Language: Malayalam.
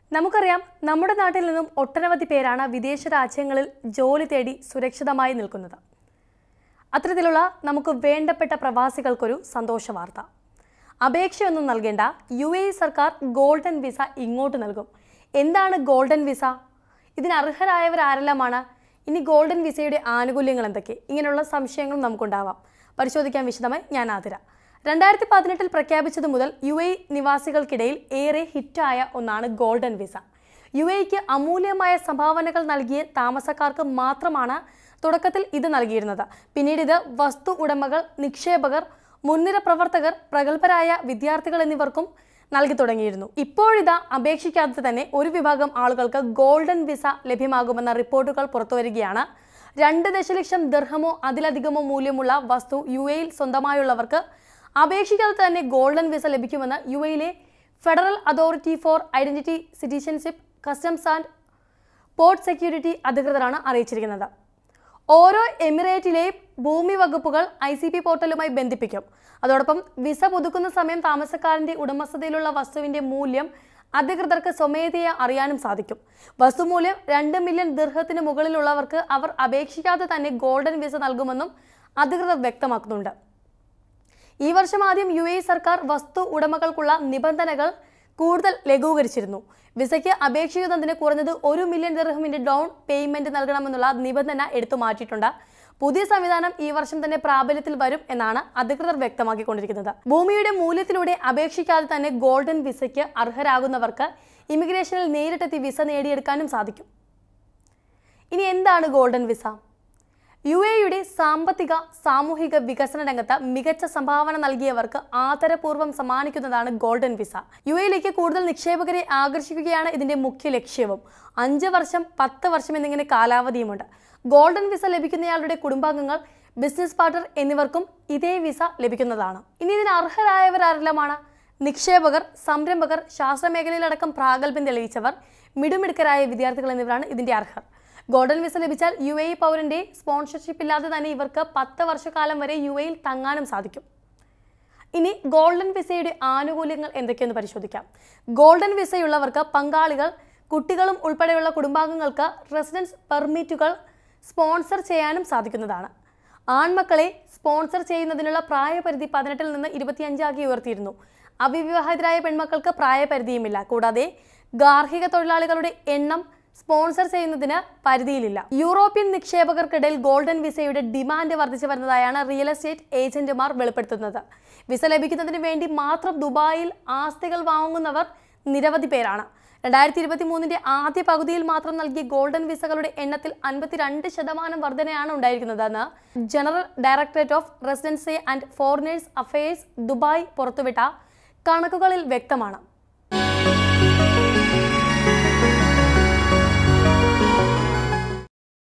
നമുക്കറിയാം നമ്മുടെ നാട്ടിൽ നിന്നും ഒട്ടനവധി പേരാണ് വിദേശ രാജ്യങ്ങളിൽ ജോലി തേടി സുരക്ഷിതമായി നിൽക്കുന്നത്. അത്തരത്തിലുള്ള നമുക്ക് വേണ്ടപ്പെട്ട പ്രവാസികൾക്കൊരു സന്തോഷ വാർത്ത. അപേക്ഷയൊന്നും നൽകേണ്ട, UAE സർക്കാർ ഗോൾഡൻ വിസ ഇങ്ങോട്ട് നൽകും. എന്താണ് ഗോൾഡൻ വിസ? ഇതിന് അർഹരായവർ ആരെല്ലാമാണ്? ഇനി ഗോൾഡൻ വിസയുടെ ആനുകൂല്യങ്ങൾ എന്തൊക്കെ? ഇങ്ങനെയുള്ള സംശയങ്ങളും നമുക്കുണ്ടാവാം. പരിശോധിക്കാൻ വിശദമായി ഞാൻ ആതിര. 2018 പ്രഖ്യാപിച്ചത് മുതൽ UAE നിവാസികൾക്കിടയിൽ ഏറെ ഹിറ്റായ ഒന്നാണ് ഗോൾഡൻ വിസ. UAEക്ക് അമൂല്യമായ സംഭാവനകൾ നൽകിയ താമസക്കാർക്ക് മാത്രമാണ് തുടക്കത്തിൽ ഇത് നൽകിയിരുന്നത്. പിന്നീട് ഇത് വസ്തു ഉടമകൾ, നിക്ഷേപകർ, മുൻനിര പ്രവർത്തകർ, പ്രഗത്ഭരായ വിദ്യാർത്ഥികൾ എന്നിവർക്കും നൽകി തുടങ്ങിയിരുന്നു. ഇപ്പോഴിതാ അപേക്ഷിക്കാതെ തന്നെ ഒരു വിഭാഗം ആളുകൾക്ക് ഗോൾഡൻ വിസ ലഭ്യമാകുമെന്ന റിപ്പോർട്ടുകൾ പുറത്തുവരികയാണ്. 2 ദശലക്ഷം ദിർഹമോ അതിലധികമോ മൂല്യമുള്ള വസ്തു UAEയിൽ സ്വന്തമായുള്ളവർക്ക് അപേക്ഷിക്കാതെ തന്നെ ഗോൾഡൻ വിസ ലഭിക്കുമെന്ന് UAEയിലെ federal authority for identity, citizenship, customs and port security അധികൃതരാണ് അറിയിച്ചിരിക്കുന്നത്. ഓരോ എമിറേറ്റിലെയും ഭൂമി വകുപ്പുകൾ ICP പോർട്ടലുമായി ബന്ധിപ്പിക്കും. അതോടൊപ്പം വിസ പുതുക്കുന്ന സമയം താമസക്കാരന്റെ ഉടമസ്ഥതയിലുള്ള വസ്തുവിന്റെ മൂല്യം അധികൃതർക്ക് സ്വമേധയാ അറിയാനും സാധിക്കും. വസ്തുമൂല്യം 2 മില്യൺ ദിർഹത്തിന് മുകളിലുള്ളവർക്ക് അവർ അപേക്ഷിക്കാതെ തന്നെ ഗോൾഡൻ വിസ നൽകുമെന്നും അധികൃതർ വ്യക്തമാക്കുന്നുണ്ട്. ഈ വർഷം ആദ്യം UAE സർക്കാർ വസ്തു ഉടമകൾക്കുള്ള നിബന്ധനകൾ കൂടുതൽ ലഘൂകരിച്ചിരുന്നു. വിസയ്ക്ക് അപേക്ഷിക്കുന്നതിന് കുറഞ്ഞത് 1 മില്യൺ ദിർഹമിന്റെ ഡൗൺ പേയ്മെന്റ് നൽകണമെന്നുള്ള നിബന്ധന എടുത്തു മാറ്റിയിട്ടുണ്ട്. പുതിയ സംവിധാനം ഈ വർഷം തന്നെ പ്രാബല്യത്തിൽ വരും എന്നാണ് അധികൃതർ വ്യക്തമാക്കിക്കൊണ്ടിരിക്കുന്നത്. ഭൂമിയുടെ മൂല്യത്തിലൂടെ അപേക്ഷിക്കാതെ തന്നെ ഗോൾഡൻ വിസയ്ക്ക് അർഹരാകുന്നവർക്ക് ഇമിഗ്രേഷനിൽ നേരിട്ടെത്തി വിസ നേടിയെടുക്കാനും സാധിക്കും. ഇനി എന്താണ് ഗോൾഡൻ വിസ? UAEയുടെ സാമ്പത്തിക സാമൂഹിക വികസന രംഗത്ത് മികച്ച സംഭാവന നൽകിയവർക്ക് ആദരപൂർവ്വം സമ്മാനിക്കുന്നതാണ് ഗോൾഡൻ വിസ. UAEയിലേക്ക് കൂടുതൽ നിക്ഷേപകരെ ആകർഷിക്കുകയാണ് ഇതിന്റെ മുഖ്യ ലക്ഷ്യവും. 5 വർഷം, 10 വർഷം എന്നിങ്ങനെ കാലാവധിയുമുണ്ട്. ഗോൾഡൻ വിസ ലഭിക്കുന്നയാളുടെ കുടുംബാംഗങ്ങൾ, ബിസിനസ് പാർട്ണർ എന്നിവർക്കും ഇതേ വിസ ലഭിക്കുന്നതാണ്. ഇനി ഇതിന് അർഹരായവരാരെല്ലാമാണ്? നിക്ഷേപകർ, സംരംഭകർ, ശാസ്ത്രമേഖലയിലടക്കം പ്രാഗൽഭ്യം തെളിയിച്ചവർ, മിടുമിടുക്കരായ വിദ്യാർത്ഥികൾ എന്നിവരാണ് ഇതിന്റെ അർഹർ. ഗോൾഡൻ വിസ ലഭിച്ചാൽ UAE പൗരന്റെ സ്പോൺസർഷിപ്പ് ഇല്ലാതെ തന്നെ ഇവർക്ക് 10 വർഷക്കാലം വരെ UAEയിൽ തങ്ങാനും സാധിക്കും. ഇനി ഗോൾഡൻ വിസയുടെ ആനുകൂല്യങ്ങൾ എന്തൊക്കെയെന്ന് പരിശോധിക്കാം. ഗോൾഡൻ വിസയുള്ളവർക്ക് പങ്കാളികൾ, കുട്ടികളും ഉൾപ്പെടെയുള്ള കുടുംബാംഗങ്ങൾക്ക് റെസിഡൻസ് പെർമിറ്റുകൾ സ്പോൺസർ ചെയ്യാനും സാധിക്കുന്നതാണ്. ആൺമക്കളെ സ്പോൺസർ ചെയ്യുന്നതിനുള്ള പ്രായപരിധി 18 നിന്ന് 25 ആക്കി ഉയർത്തിയിരുന്നു. അവിവാഹിതരായ പെൺമക്കൾക്ക് പ്രായപരിധിയുമില്ല. കൂടാതെ ഗാർഹിക തൊഴിലാളികളുടെ എണ്ണം സ്പോൺസർ ചെയ്യുന്നതിന് പരിധിയിലില്ല. യൂറോപ്യൻ നിക്ഷേപകർക്കിടയിൽ ഗോൾഡൻ വിസയുടെ ഡിമാൻഡ് വർദ്ധിച്ചു വരുന്നതായാണ് റിയൽ എസ്റ്റേറ്റ് ഏജന്റുമാർ വെളിപ്പെടുത്തുന്നത്. വിസ ലഭിക്കുന്നതിന് വേണ്ടി മാത്രം ദുബായിൽ ആസ്തികൾ വാങ്ങുന്നവർ നിരവധി പേരാണ്. 2023 ആദ്യ പകുതിയിൽ മാത്രം നൽകിയ ഗോൾഡൻ വിസകളുടെ എണ്ണത്തിൽ 52% വർധനയാണ് ഉണ്ടായിരിക്കുന്നതെന്ന് general directorate of residency and foreigners affairs Dubai പുറത്തുവിട്ട കണക്കുകളിൽ വ്യക്തമാണ്.